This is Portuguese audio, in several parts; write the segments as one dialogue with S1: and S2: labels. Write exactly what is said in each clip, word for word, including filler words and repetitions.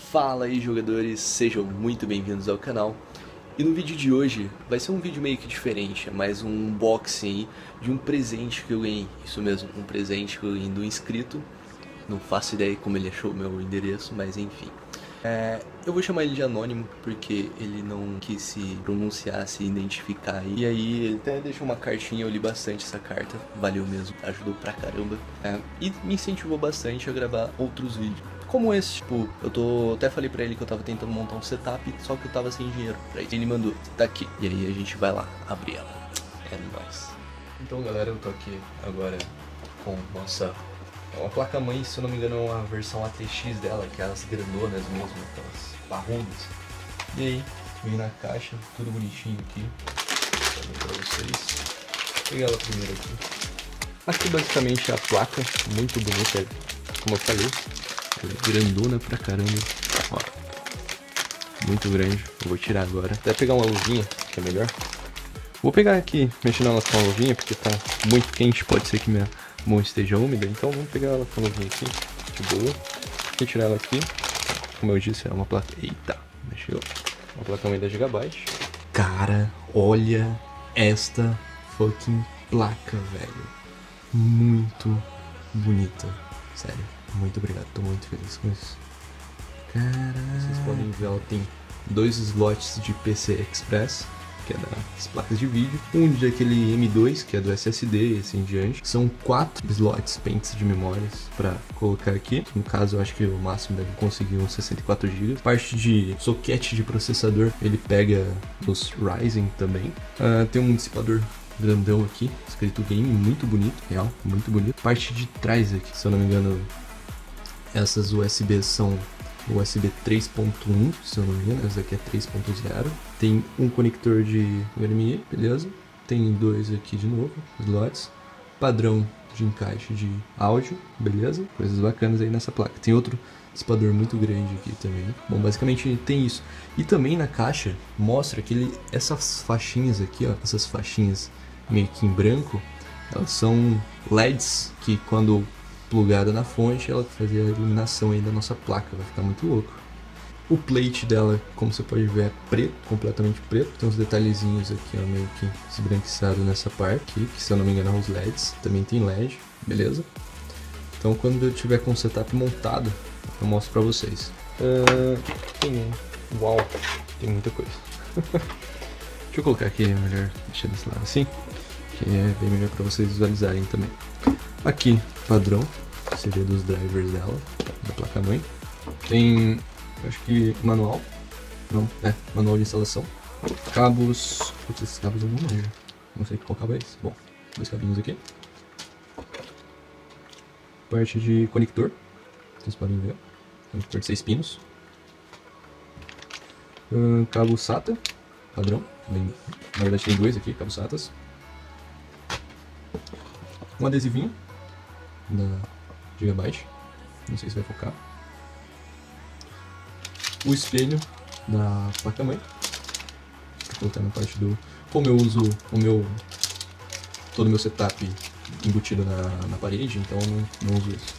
S1: Fala aí, jogadores, sejam muito bem-vindos ao canal. E no vídeo de hoje vai ser um vídeo meio que diferente, é mais um unboxing aí de um presente que eu ganhei. Isso mesmo, um presente que eu ganhei do inscrito. Não faço ideia como ele achou o meu endereço, mas enfim. É, eu vou chamar ele de anônimo porque ele não quis se pronunciar, se identificar. E aí ele até deixou uma cartinha, eu li bastante essa carta, valeu mesmo, ajudou pra caramba. É, e me incentivou bastante a gravar outros vídeos. Como esse, tipo, eu tô, até falei pra ele que eu tava tentando montar um setup, só que eu tava sem dinheiro pra isso. Ele mandou, tá aqui. E aí a gente vai lá abrir ela. É nóis. Então galera, eu tô aqui agora com nossa... É uma placa-mãe, se eu não me engano, é uma versão A T X dela, que é as grandonas mesmo, aquelas parrudas. E aí, vem na caixa, tudo bonitinho aqui. Vou mostrar pra vocês. Vou pegar ela primeiro aqui. Aqui basicamente é a placa, muito bonita, como eu falei. Grandona pra caramba. Ó, muito grande. Eu vou tirar agora. Até pegar uma luvinha, que é melhor. Vou pegar aqui, mexendo ela com a luvinha, porque tá muito quente, pode ser que minha mão esteja úmida, então vamos pegar ela com a luvinha aqui, de boa. Retirar ela aqui. Como eu disse, é uma placa... Eita, mexeu. Uma placa mãe dez gigabytes. Cara, olha esta fucking placa, velho. Muito bonita. Sério, muito obrigado, tô muito feliz com isso. Caralho. Vocês podem ver, ela tem dois slots de P C Express, que é das placas de vídeo, um de aquele M dois, que é do S S D e assim em diante. São quatro slots pentes de memórias para colocar aqui. No caso, eu acho que o máximo deve conseguir uns sessenta e quatro gigas. Parte de soquete de processador, ele pega os Ryzen também. Uh, tem um dissipador grandão aqui, escrito game, muito bonito, real, muito bonito. Parte de trás aqui, se eu não me engano, essas U S Bs são U S B três ponto um, se eu não me engano, essa aqui é três ponto zero. Tem um conector de H D M I, beleza? Tem dois aqui de novo, slots. Padrão de encaixe de áudio, beleza? Coisas bacanas aí nessa placa. Tem outro dissipador muito grande aqui também. Bom, basicamente tem isso. E também na caixa mostra que ele, essas faixinhas aqui, ó, essas faixinhas meio que em branco, elas são L E Ds que quando plugada na fonte, ela fazia a iluminação aí da nossa placa, vai ficar muito louco. O plate dela, como você pode ver, é preto, completamente preto. Tem uns detalhezinhos aqui, ó, meio que esbranquiçado nessa parte aqui, que se eu não me engano são os L E Ds. Também tem L E D, beleza? Então quando eu tiver com o setup montado, eu mostro pra vocês. Uh, tem... Uau, tem muita coisa. Deixa eu colocar aqui, é melhor deixar desse lado assim, que é bem melhor pra vocês visualizarem também. Aqui, padrão, seria dos drivers dela, da placa-mãe. Tem, acho que, manual. Não, é, manual de instalação. Cabos, putz, esses cabos eu não manjo. Não sei qual cabo é esse. Bom, dois cabinhos aqui. Parte de conector, vocês podem ver. Conector de seis pinos. Uh, cabo SATA, padrão. Bem, na verdade tem dois aqui, cabos SATAs. Um adesivinho da Gigabyte, não sei se vai focar. O espelho da placa-mãe, vou colocar na parte do... Como eu uso o meu... todo o meu setup embutido na, na parede, então eu não, não uso isso.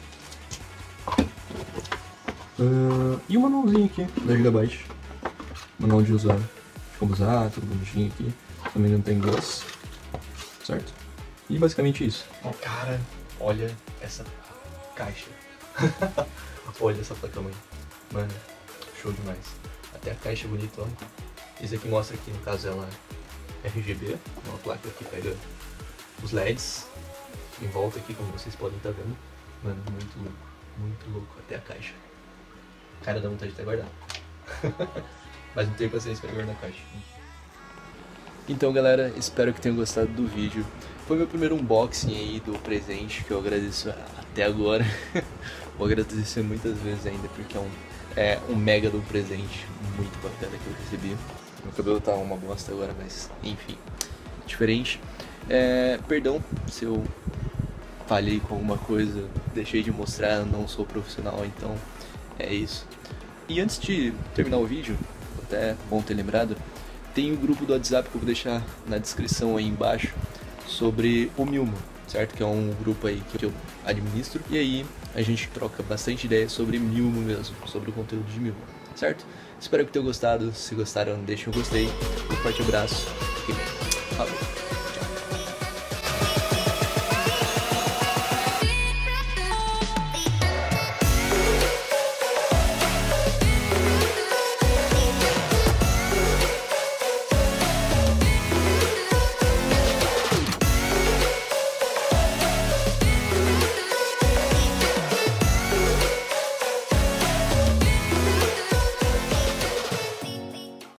S1: Uh, e o manualzinho aqui da Gigabyte. Manual de usar, de como usar, tudo bonitinho aqui. Também não tem inglês, certo? E basicamente isso. Oh, cara, olha essa caixa. Olha essa placa-mãe. Mano, show demais. Até a caixa é bonita, ó. Esse aqui mostra que no caso ela é R G B, uma placa que pega os L E Ds em volta aqui, como vocês podem estar vendo. Mano, muito louco, muito louco. Até a caixa. Cara, dá vontade de ter guardado. Mas não tenho paciência para guardar a caixa. Então galera, espero que tenham gostado do vídeo. Foi meu primeiro unboxing aí do presente, que eu agradeço até agora. Vou agradecer muitas vezes ainda, porque é um, é um mega do presente muito bacana que eu recebi. Meu cabelo tá uma bosta agora, mas enfim, diferente. É, perdão se eu falhei com alguma coisa, deixei de mostrar, não sou profissional, então é isso. E antes de terminar o vídeo, até bom ter lembrado, tem o grupo do WhatsApp que eu vou deixar na descrição aí embaixo sobre o Milmo, certo? Que é um grupo aí que eu administro. E aí a gente troca bastante ideia sobre Milmo mesmo, sobre o conteúdo de Milmo. certo? Espero que tenham gostado. Se gostaram, deixem um gostei. Um forte abraço. Fiquem bem. Falou.